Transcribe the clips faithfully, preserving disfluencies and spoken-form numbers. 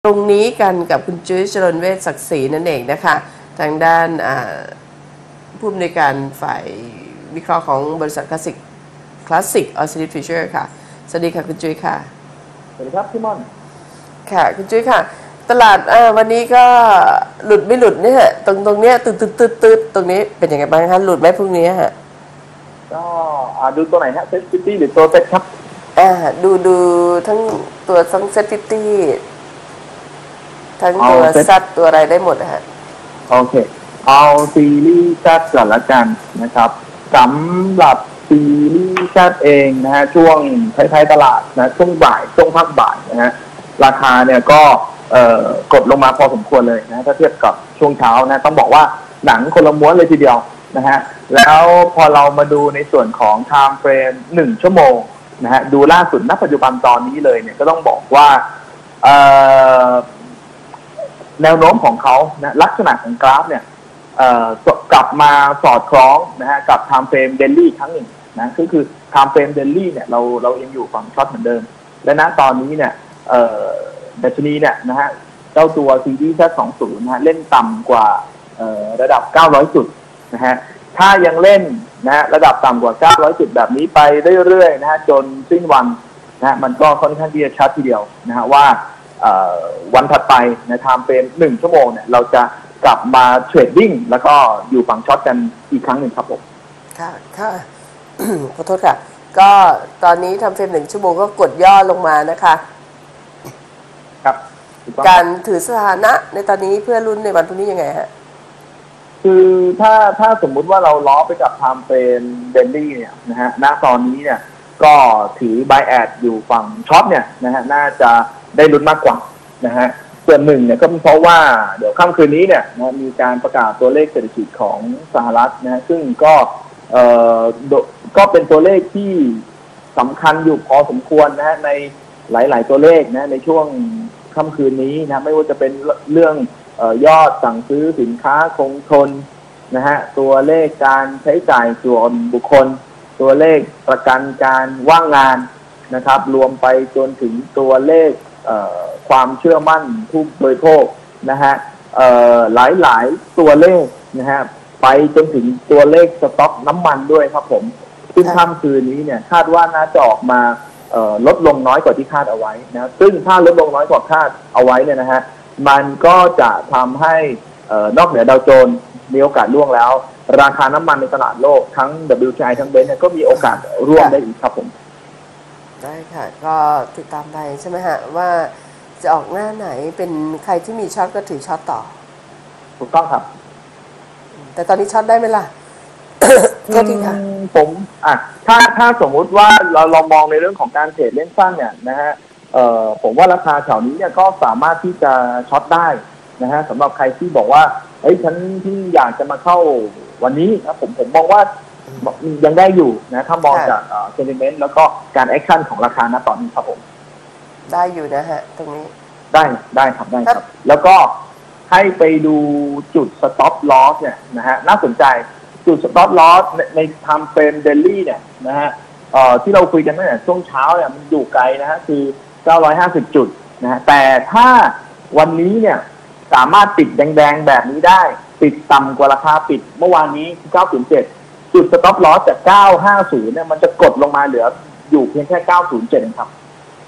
รงนี้กันกับคุณจุ้ยจรณเวชศักดิ์ศรีนั่นเองนะคะทางด้านผู้อำนวยการฝ่ายวิเคราะห์ของบริษัทคลาสสิกคลาสสิกออสซิลิทฟิชเชอร์ค่ะสวัสดีค่ะคุณจุ้ยค่ะสวัสดีครับพี่ม่อนค่ะคุณจุ้ยค่ะตลาดวันนี้ก็หลุดไม่หลุดเนี่ยตรงตรงเนี้ยตืดตืดตืดตืดตรงนี้เป็นยังไงบ้างคะหลุดไหมพรุ่งนี้ฮะก็ดูตัวไหนฮะเซตฟิตี้หรือตัวเซตครับอ่าดูดูทั้งตัวทั้งเซตฟิตี้ทั้งตัวซัดตัวอะไรได้หมดนะฮะโอเคเอาซีรีส์ซัดก่อนละกันนะครับสำหรับซีรีส์ซัดเองนะฮะช่วงท้ายๆตลาดนะช่วงบ่ายช่วงพักบ่ายนะฮะราคาเนี่ยก็เอ่อกดลงมาพอสมควรเลยนะถ้าเทียบกับช่วงเช้านะต้องบอกว่าหนังคนละม้วนเลยทีเดียวนะฮะแล้วพอเรามาดูในส่วนของ time frame หนึ่งชั่วโมงนะฮะดูล่าสุดณปัจจุบันตอนนี้เลยเนี่ยก็ต้องบอกว่าเอ่อแนวโน้มของเขานะลักษณะของกราฟเนี่ยเอ่อกลับมาสอดคล้องนะฮะกับ time frame daily ครั้งหนึ่งนะก็คือ time frame daily เนี่ยเราเรายังอยู่ฝั่งช็อตเหมือนเดิมและณตอนนี้เนี่ยเอ่อดัชนีเนี่ยนะฮะเจ้าตัว ซี ดี แซด สองสิบ นะฮะเล่นต่ำกว่าเอ่อระดับเก้าร้อยจุดนะฮะถ้ายังเล่นนะฮะระดับต่ำกว่าเก้าร้อยจุดแบบนี้ไปเรื่อยๆนะฮะจนสิ้นวันนะฮะมันก็ค่อนข้างที่จะชัดทีเดียวนะฮะว่าวันถัดไปในไทม์เฟรมหนึ่งชั่วโมงเนี่ยเราจะกลับมาเทรดดิ้งแล้วก็อยู่ฝั่งช็อตกันอีกครั้งหนึ่งครับผมค่ะค่ะขอโทษค่ะก็ตอนนี้ทำเฟรมหนึ่งชั่วโมงก็กดย่อลงมานะคะครับการถือสถานะในตอนนี้เพื่อลุ้นในวันพรุ่งนี้ยังไงฮะคือถ้าถ้าสมมุติว่าเราล้อไปกับไทม์เฟรมเดนลี่เนี่ยนะฮะณตอนนี้เนี่ยก็ถือ buy add อยู่ฝั่งช็อตเนี่ยนะฮะน่าจะได้ลุ้นมากกว่านะฮะส่วนหนึ่งเนี่ยก็เพราะว่าเดี๋ยวค่ำคืนนี้เนี่ยนะมีการประกาศตัวเลขเศรษฐกิจของสหรัฐนะฮะซึ่งก็เอ่อก็เป็นตัวเลขที่สำคัญอยู่พอสมควรนะฮะในหลายๆตัวเลขนะในช่วงค่ำคืนนี้นะไม่ว่าจะเป็นเรื่องเอ่อยอดสั่งซื้อสินค้าคงทนนะฮะตัวเลขการใช้จ่ายส่วนบุคคลตัวเลขประกันการว่างงานนะครับรวมไปจนถึงตัวเลขความเชื่อมั่นผู้บริโภคนะฮะหลายหลายตัวเลขนะฮะไปจนถึงตัวเลขสต็อกน้ำมันด้วยครับผมซึ่งค่ำคืนนี้เนี่ยคาดว่าน่าจะออกมาลดลงน้อยกว่าที่คาดเอาไว้นะซึ่งถ้าลดลงน้อยกว่าคาดเอาไว้เนี่ยนะฮะมันก็จะทำให้นอกเหนือดาวโจนส์มีโอกาสร่วงแล้วราคาน้ำมันในตลาดโลกทั้ง ดับเบิลยู ที ไอ ทั้งเบนซ์เนี่ยก็มีโอกาสร่วงได้อีกครับผมได้ค่ะก็ติดตามไปใช่ไหมฮะว่าจะออกหน้าไหนเป็นใครที่มีช็อตก็ถือช็อตต่อถูกต้องครับแต่ตอนนี้ช็อตได้ไหมล่ะก็ที่ค่ะผมอ่ะถ้าถ้าสมมุติว่าเราลองมองในเรื่องของการเทรดเล่นสั้นเนี่ยนะฮะเอ่อผมว่าราคาแถวนี้เนี่ยก็สามารถที่จะช็อตได้นะฮะสำหรับใครที่บอกว่าเฮ้ยฉันที่อยากจะมาเข้าวันนี้นะผมผมมองว่ายังได้อยู่นะถ้ามองจากเอ่อเซนติเมนต์แล้วก็การแอคชั่นของราคาณตอนนี้ครับผมได้อยู่นะฮะตรงนี้ได้ได้ครับได้ครับแล้วก็ให้ไปดูจุด stop loss เนี่ยนะฮะน่าสนใจจุด stop loss ในใน time frame daily เนี่ยนะฮะเอ่อที่เราคุยกันตั้งแต่ช่วงเช้าเนี่ยมันอยู่ไกลนะฮะคือเก้าร้อยห้าสิบจุดนะฮะแต่ถ้าวันนี้เนี่ยสามารถปิดแดงๆแบบนี้ได้ปิดต่ำกว่าราคาปิดเมื่อวานนี้เก้าศูนย์เจ็ดจุด stop loss จากเก้าร้อยห้าสิบเนี่ยมันจะกดลงมาเหลืออยู่เพียงแค่เก้าศูนย์เจ็ดเองครับ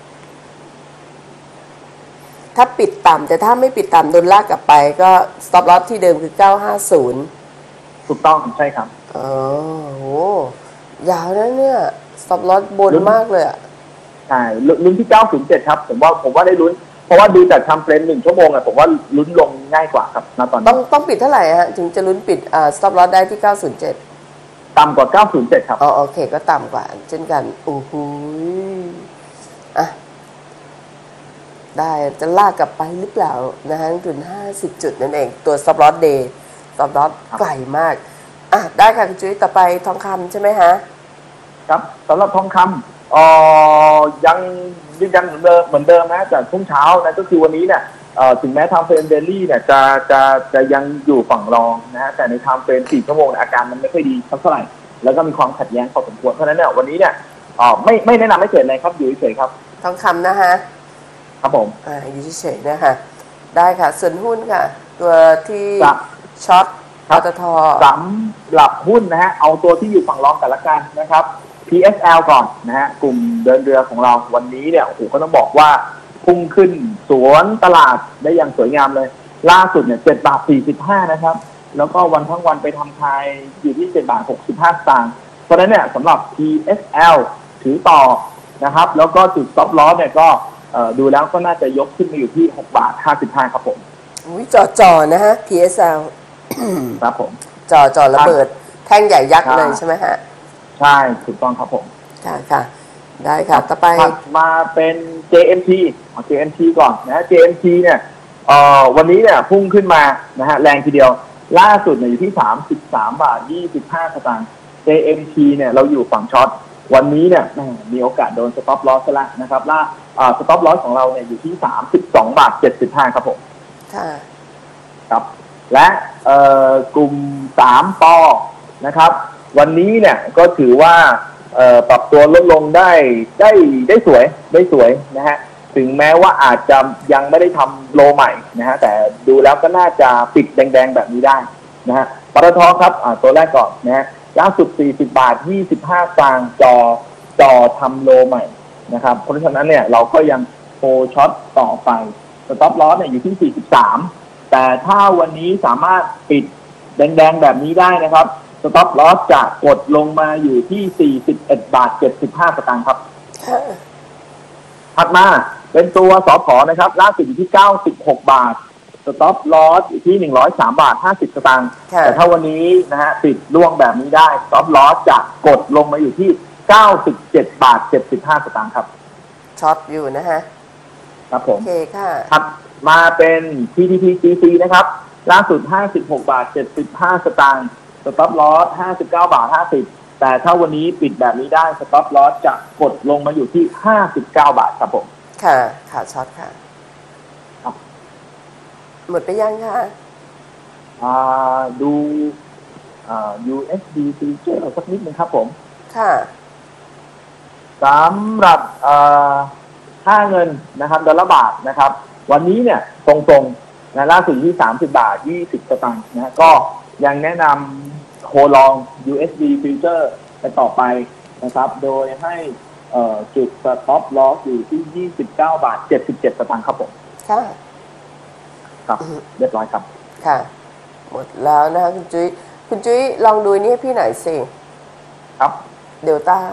ถ้าปิดต่ำแต่ถ้าไม่ปิดต่ำโดนลากกลับไปก็ stop loss ที่เดิมคือเก้าร้อยห้าสิบถูกต้องใช่ครับอ๋อโหยาวนะเนี่ย stop loss บนมากเลยอ่ะใช่ลุ้นที่เก้าศูนย์เจ็ดครับผมว่าผมว่าได้ลุ้นเพราะว่าดูจากทำเฟรมหนึ่งชั่วโมงอะผมว่าลุ้นลงง่ายกว่าครับณตอนนี้ต้องต้องปิดเท่าไหร่ฮะถึงจะลุ้นปิดอ่า stop loss ได้ที่เก้าศูนย์เจ็ดต่ำกว่าเก้าศูนย์เจ็ดครับอ๋อโอเคก็ต่ำกว่าเช่นกันโอ้โหอ่ะได้จะลากกลับไปหรือเปล่านะฮะถึงห้าสิบจุดนั่นเองตัว stop loss day stop loss ไกลมากอ่ะได้ค่ะคุณจุ้ยต่อไปทองคำใช่ไหมฮะครับสำหรับทองคำอ๋อยังยืนยันเหมือนเดิมเหมือนเดิมนะจากช่วงเช้านะก็คือวันนี้เนี่ยถึงแม้ไทม์เฟรมเดลี่เนี่ยจะจะจะยังอยู่ฝั่งรองนะฮะแต่ในไทม์เฟรมสี่ชั่วโมงอาการมันไม่ค่อยดีเท่าไหร่แล้วก็มีความขัดแย้งพอสมควรเพราะฉะนั้นเนี่ยวันนี้เนี่ยอ๋อไม่ไม่แนะนำให้เทรดเลยครับอยู่เฉยๆครับทองคำนะฮะครับผมอ่าอยู่เฉยๆนะคะได้ค่ะส่วนหุ้นค่ะ ตัวที่ครับช็อตปตท. สำหรับหุ้นนะฮะเอาตัวที่อยู่ฝั่งรองกันละกันนะครับ พี เอส แอล ก่อนนะฮะกลุ่มเดินเรือของเราวันนี้เนี่ยโอ้โหก็ต้องบอกว่าพุ่งขึ้นสวนตลาดได้อย่างสวยงามเลยล่าสุดเนี่ยเจ็ดบาทสี่สิบห้านะครับแล้วก็วันทั้งวันไปทำทายอยู่ที่เจ็ดบาทหกสิบห้าสตางค์เพราะฉะนั้นเนี่ยสำหรับ พี เอส แอล ถือต่อนะครับแล้วก็จุด stop loss เนี่ยก็ดูแล้วก็น่าจะยกขึ้นมาอยู่ที่หกบาทห้าสิบห้าครับผมอุ้ยจ่อจ่อนะฮะ พี เอส แอลครับผมจ่อจ่อระเบิดแท่งใหญ่ยักษ์เลยใช่ไหมฮะใช่ถูกต้องครับผมค่ะค่ะได้ค่ะต่อไปมาเป็น เจ เอ็ม ที เอา เจ เอ็ม ที ก่อนนะฮะ เจ เอ็ม ที เนี่ยเอ่อวันนี้เนี่ยพุ่งขึ้นมานะฮะแรงทีเดียวล่าสุดเนี่ยอยู่ที่สามสิบสามบาทยี่สิบห้าสตางค์ เจ เอ็ม ที เนี่ยเราอยู่ฝั่งช็อตวันนี้เนี่ยมีโอกาสโดน stop loss ซะแล้วนะครับล่าอ่า stop loss ของเราเนี่ยอยู่ที่สามสิบสองบาทเจ็ดสิบห้าครับผมค่ะครับและเอ่อกลุ่มสามปอนะครับวันนี้เนี่ยก็ถือว่าเอ่อปรับตัวลดลงได้ได้ได้สวยได้สวยนะฮะถึงแม้ว่าอาจจะยังไม่ได้ทำโลใหม่นะฮะแต่ดูแล้วก็น่าจะปิดแดงๆแบบนี้ได้นะฮะปตท.ครับอ่าตัวแรกก่อนนะฮะล่าสุดสี่สิบบาทยี่สิบห้าสตางค์จอจอทำโลใหม่นะครับเพราะฉะนั้นเนี่ยเราก็ยังโฮช็อตต่อไปสต็อปลอสเนี่ยอยู่ที่สี่สิบสามแต่ถ้าวันนี้สามารถปิดแดงๆแบบนี้ได้นะครับสต็อปลอสจะกดลงมาอยู่ที่สี่สิบเอ็ดบาทเจ็ดสิบห้าสตางค์ครับถัดมาเป็นตัวสผนะครับล่าสุดอยู่ที่เก้าสิบหกบาทสต็อปลอสอยู่ที่หนึ่งร้อยสามบาทห้าสิบสตางค์แต่ถ้าวันนี้นะฮะปิดล่วงแบบนี้ได้สต็อปลอสจะกดลงมาอยู่ที่เก้าสิบเจ็ดบาทเจ็ดสิบห้าสตางค์ครับช็อตอยู่นะฮะครับผมโอเคค่ะถัดมาเป็น พี ที ที จี ซี นะครับล่าสุดห้าสิบหกบาทเจ็ดสิบห้าสตางค์สต็อปลอสห้าสิบเก้าบาทห้าสิบแต่ถ้าวันนี้ปิดแบบนี้ได้สต็อปลอสจะกดลงมาอยู่ที่ห้าสิบเก้าบาทครับผมค่ะค่ะช็อตค่ะครับหมดไปยังคะอ่าดูอ่า ยู เอส ดี Future สักนิดนึงครับผมค่ะสำหรับค่าเงินนะครับดอลลาร์บาทนะครับวันนี้เนี่ยตรงๆนะล่าสุดที่สามสิบบาทยี่สิบสตางค์นะก็ยังแนะนำโฮลอง ยู เอส ดี Future ไปต่อไปนะครับโดยให้จุด stop loss อยู่ที่ยี่สิบเก้าบาทเจ็ดสิบเจ็ดสตางค์ครับผมค่ะครับเรียบร้อยครับค่ะหมดแล้วนะคะคุณจุ้ยคุณจุ้ยลองดูนี่ให้พี่หน่อยสิครับเดลต้า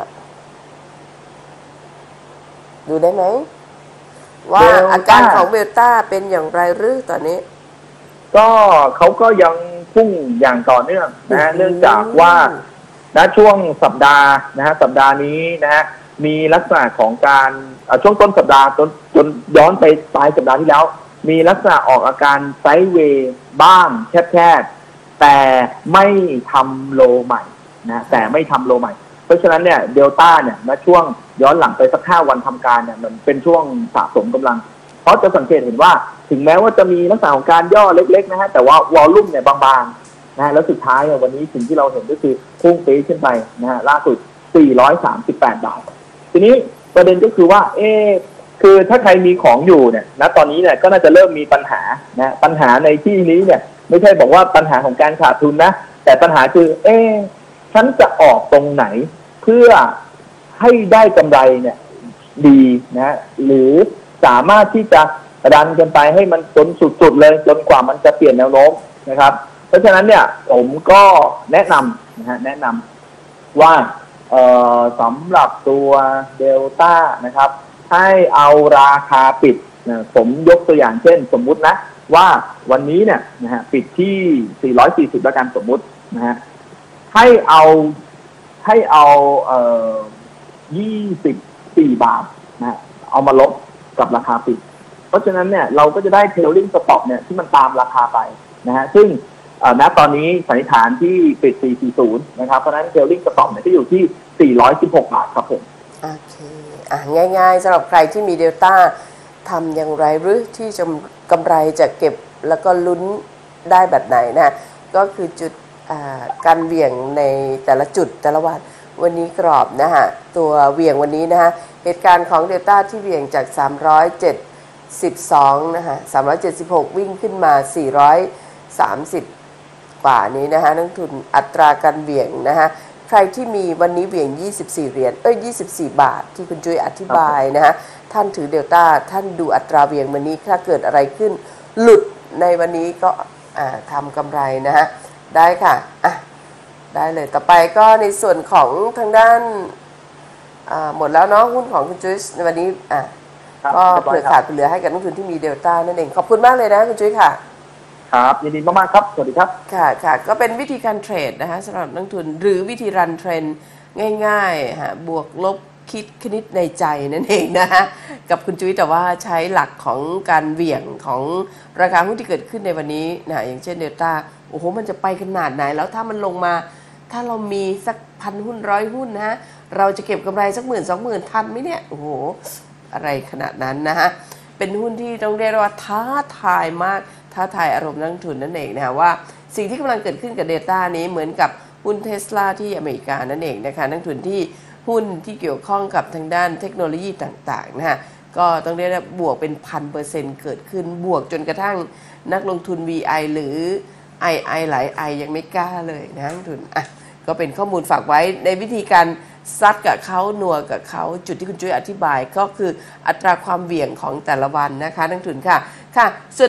ดูได้ไหมว่าอาการของเบลต้าเป็นอย่างไรหรือตอนนี้ก็เขาก็ยังพุ่งอย่างต่อเนื่องนะเนื่องจากว่าณช่วงสัปดาห์นะฮะสัปดาห์นี้นะฮะมีลักษณะของการช่วงต้นสัปดาห์จนจนย้อนไปปลายสัปดาห์ที่แล้วมีลักษณะออกอาการไซด์เวย์บ้างแคบๆแต่ไม่ทำโลใหม่นะแต่ไม่ทำโลใหม่เพราะฉะนั้นเนี่ยเดลต้าเนี่ยณช่วงย้อนหลังไปสักห้าวันทำการเนี่ยมันเป็นช่วงสะสมกำลังเพราะจะสังเกตเห็นว่าถึงแม้ว่าจะมีลักษณะของการย่อเล็กๆนะฮะแต่ว่าวอลลุ่มเนี่ยบางๆนะแล้วสุดท้ายวันนี้สิ่งที่เราเห็นก็คือพุ่งปี๊ขึ้นไปนะฮะล่าสุดสี่ร้อยสามสิบแปดบาททีนี้ประเด็นก็คือว่าเออคือถ้าใครมีของอยู่เนี่ยณตอนนี้เนี่ยก็น่าจะเริ่มมีปัญหานะปัญหาในที่นี้เนี่ยไม่ใช่บอกว่าปัญหาของการขาดทุนนะแต่ปัญหาคือเออฉันจะออกตรงไหนเพื่อให้ได้กำไรเนี่ยดีนะหรือสามารถที่จะดันกันไปให้มันจนสุดๆเลยจนกว่ามันจะเปลี่ยนแนวโน้มนะครับเพราะฉะนั้นเนี่ยผมก็แนะนำนะฮะแนะนำว่าเอ่อสำหรับตัวเดลต้านะครับให้เอาราคาปิดนะผมยกตัวอย่างเช่นสมมุตินะว่าวันนี้เนี่ยนะฮะปิดที่สี่ร้อยสี่สิบแล้วกันสมมุตินะฮะให้เอาให้เอาเอ่อยี่สิบสี่บาทนะเอามาลบกับราคาปิดเพราะฉะนั้นเนี่ยเราก็จะได้เทรลลิ่งสต็อปเนี่ยที่มันตามราคาไปนะฮะซึ่งณตอนนี้สันนิษฐานที่ปิดสี่ร้อยสี่สิบนะครับเพราะฉะนั้นเทรลลิ่งสต็อปเนี่ยจะอยู่ที่สี่ร้อยสิบหกบาทครับผมโอเคอ่ะง่ายๆสำหรับใครที่มีเดลต้าทำอย่างไรหรือที่จะกำไรจะเก็บแล้วก็ลุ้นได้แบบไหนนะก็คือจุดการเหวี่ยงในแต่ละจุดแต่ละวันวันนี้กรอบนะฮะตัวเหวี่ยงวันนี้นะฮะเหตุการณ์ของเดลต้าที่เหวี่ยงจากสามร้อยเจ็ดสิบสองนะคะสามร้อยเจ็ดสิบหกวิ่งขึ้นมาสี่ร้อยสามสิบกว่านี้นะคะนักทุนอัตราการเหวี่ยงนะคะใครที่มีวันนี้เหวี่ยงยี่สิบสี่เหรียญเอ้ยยี่สิบสี่บาทที่คุณจุ้ยอธิบายนะคะท่านถือเดลต้าท่านดูอัตราเหวี่ยงวันนี้ถ้าเกิดอะไรขึ้นหลุดในวันนี้ก็ทำกำไรนะฮะได้ค่ะอ่ะได้เลยต่อไปก็ในส่วนของทางด้านหมดแล้วเนาะหุ้นของคุณจุ้ยในวันนี้อ่ะก็เผื่อขาดเหลือให้กับนักทุนที่มีเดลต้านั่นเองขอบคุณมากเลยนะคุณจุ้ยค่ะครับยินดีมากๆครับสวัสดีครับค่ะค่ะก็เป็นวิธีการเทรดนะคะสำหรับนักทุนหรือวิธีรันเทรนง่ายๆฮะบวกลบคิดคณิตในใจนั่นเองนะฮะกับคุณจุ้ยแต่ว่าใช้หลักของการเหวี่ยงของราคาหุ้นที่เกิดขึ้นในวันนี้นะอย่างเช่นเดลต้าโอ้โหมันจะไปขนาดไหนแล้วถ้ามันลงมาถ้าเรามีสักพันหุ้นร้อยหุ้นนะฮะเราจะเก็บกำไรสักหมื่นสองหมื่นทันไหมเนี่ยโอ้โหอะไรขนาดนั้นนะฮะเป็นหุ้นที่ต้องเรียกว่าท้าทายมากท้าทายอารมณ์นักลงทุนนั่นเองนะว่าสิ่งที่กำลังเกิดขึ้นกับ Data นี้เหมือนกับหุ้น Tesla ที่อเมริกานั่นเองนะคะนักลงทุนที่หุ้นที่เกี่ยวข้องกับทางด้านเทคโนโลยีต่างๆนะฮะก็ต้องเรียกว่าบวกเป็นพันเปอร์เซ็นต์เกิดขึ้นบวกจนกระทั่งนักลงทุน วี ไอ หรือ ไอ ไอ หลาย I ยังไม่กล้าเลยนะนักลงทุนอ่ะก็เป็นข้อมูลฝากไว้ในวิธีการซัดกับเขาหนัวกับเขาจุดที่คุณจุ้ยอธิบายก็คืออัตราความเหวี่ยงของแต่ละวันนะคะนักลงทุนค่ะค่ะส่วน